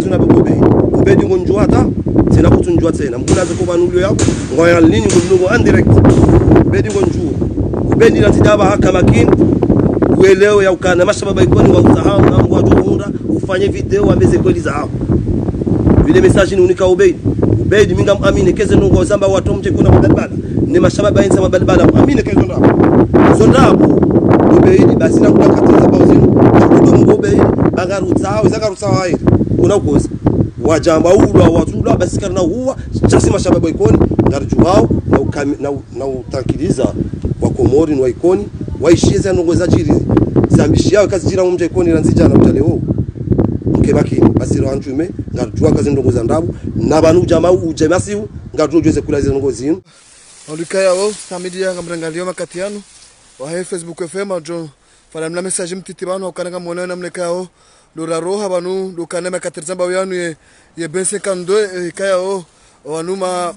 zina bebe ubedi ngonjua hata tena kutunjua tena mkula zako banulio yako ngoya nini ngongo indirect ubedi ngonjua ubedi natidaba haka makini uelewe ya ukana mashababa ikoni wa usahau na mwa tuunda ufanye video ambeze kweli za hapo vile message ni unika ubedi minga muamini keze nungo zamba watu mche kuna badala ni mashababa insa badala muamini keze ndo zondapo ubedi basi na kukatiza bauzino kudomo ubedi bagarutsaho hayi kuna ukoza wajamba ulwa watula basi kana huwa chasi mashababa ikoni ngarjuwao na utakiliza wa Komori ni wa ikoni waishiza nungo za jiri zambishi yao kazi jira mumje ikoni ranzija na utaleo mkebaki basi ranjume ngarjua kazi ndongo za ndabu na banu jamaa ujemasi ngarjojeze kula hizo ndongo zinu olikaya wo samidia ngamrangalio makatiano wa Facebook FM ajo fala mna message mtitibano ukananga mwana na mnekao dora roha banu dukana makaterzamba yanu ye bense kando kaya wo wanuma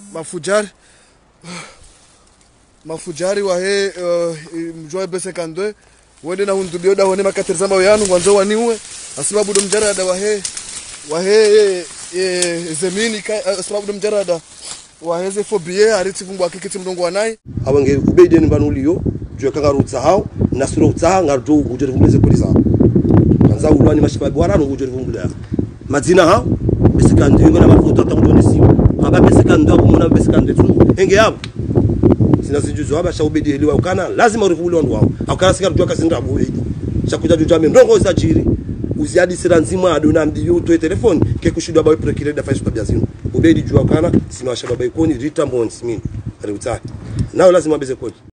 mafujari wa mjua bense kando wende na hundubio da wone makaterzamba yanu kwanza waniwe sababu ndo mjarada wa zemini sababu ndo mjarada waheze fobie aritifungwa kikiti mdongo wanai awange ubede ni banulio jwe kangarutsa hao nasuro utsa ngardo ujere vumbuze kuliza kanza ulwani mashibabu warano ujere vumbula mazina hao besikandi ngona mafuta takudonisi aba besikandi abumona besikandi tu enge yabo sinazijuzo aba sha ubede eliwa ukana lazima urivule wandu wao akana sika rujwa kazinda ubede chakuja jujame ndongo za jiri uziadi sira nzima adona mdiyo to telefone ke kushudwa ba procureur da faisha tabia zinu ubedi jua kana sima shababa ikoni ritambo nsimi ali utaki nao lazima beze kodi